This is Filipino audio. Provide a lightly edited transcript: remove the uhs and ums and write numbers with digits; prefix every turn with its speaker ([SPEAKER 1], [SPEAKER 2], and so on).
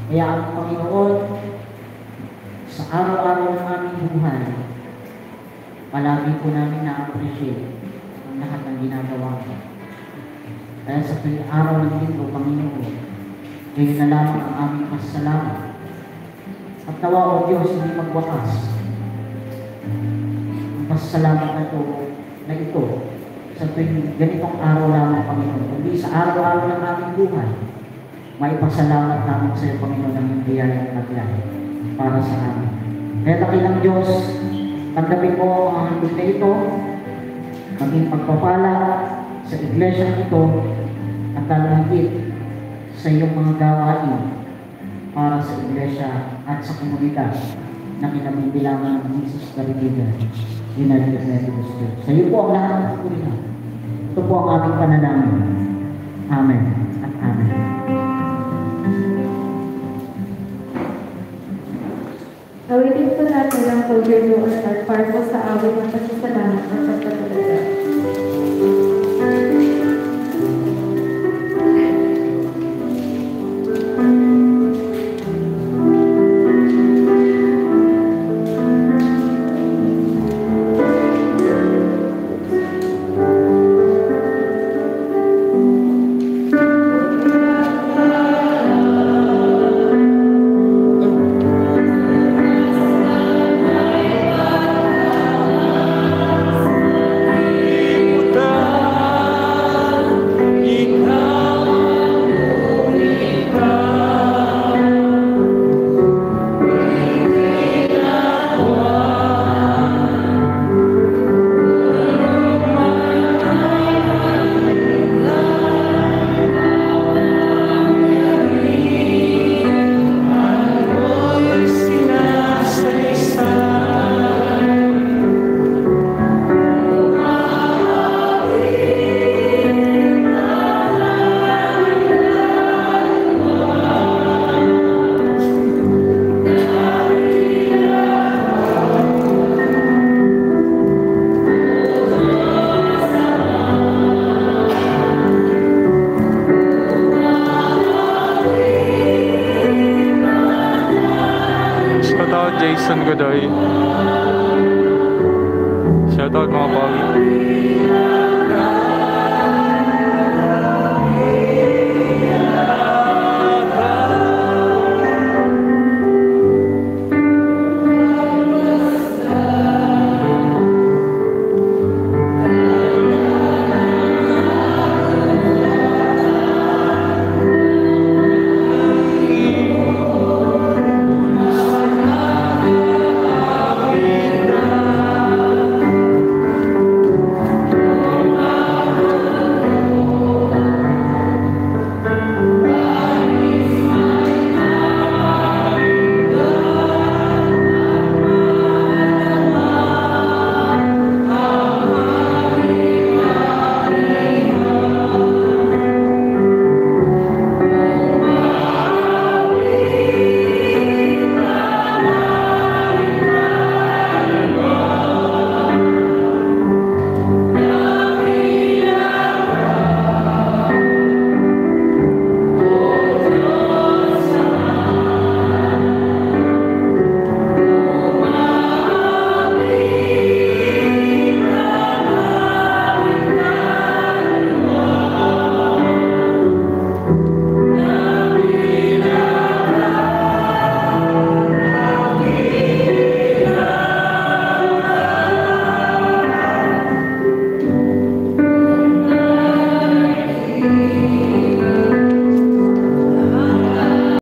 [SPEAKER 1] Kaya ang Panginoon, sa araw-araw ng aming buhay, palagi po namin na-appreciate ang lahat ng ginagawa ko. Kaya sa tuwing araw ng linggo, Panginoon, ngayon na lamang ang aming pasasalamat. At nawa, O Diyos, hindi magwakas ang pasasalamat na ito sa tuwing ganitong araw lamang, Panginoon. Kundi sa araw-araw ng aming buhay, maipasalamat namin sa iyo, Panginoon, ng biyayang nagyan para sa amin. Kaya dakilang Diyos, tanggapin mo ang handog na ito, maging pagpapala sa iglesia ito, at lalangkit sa iyong mga gawain para sa iglesia at sa komunidad na kinabibilangan ng Jesus Caribbean United Methodist Church. Sa iyo po ang lahat ng pagkulihan. Ito po ang aming panalangin. Amen at Amen.
[SPEAKER 2] Awitin po natin ang Pagdalo at para po sa awit ng pasasalamat at pagpapalaga.
[SPEAKER 3] Jason Godoy. Shoutout mga Pogi.